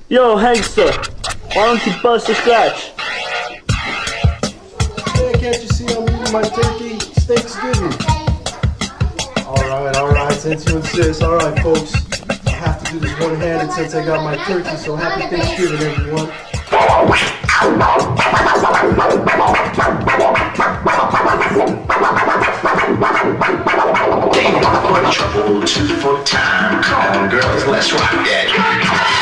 Yo, Hanksta, why don't you bust a scratch? Yeah, can't you see I'm eating my turkey Thanksgiving? Alright, since you insist. Alright, folks. I have to do this one-handed since I got my turkey, so happy Thanksgiving, everyone. For trouble, 2 for time. Come on, girls, let's rock that.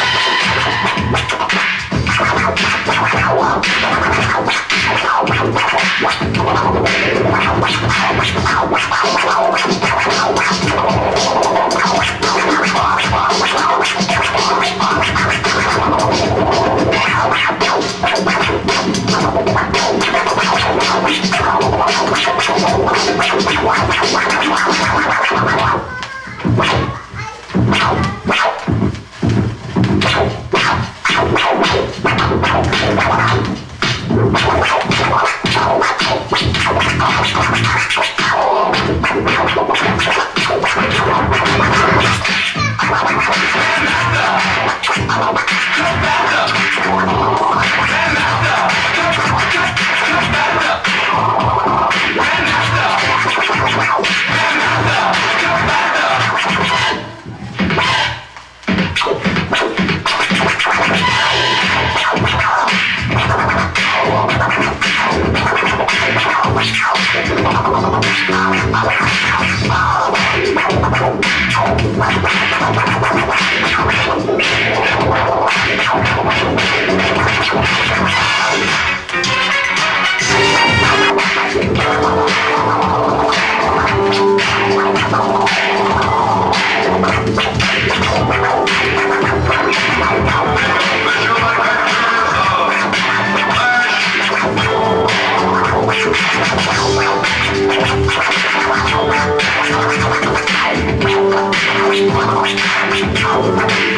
Wow.